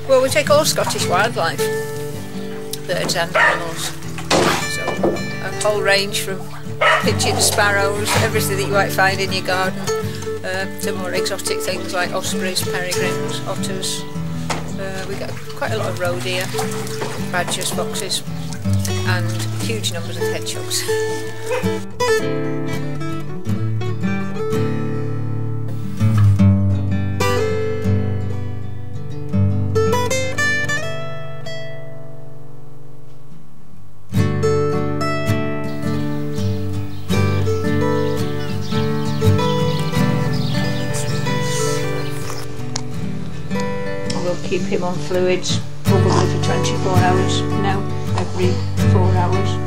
Well, we take all Scottish wildlife, birds and animals, so a whole range from pigeons, sparrows, everything that you might find in your garden, to more exotic things like ospreys, peregrines, otters. We get quite a lot of roe deer, badgers, foxes, and huge numbers of hedgehogs. We'll keep him on fluids probably for 24 hours now, every 4 hours.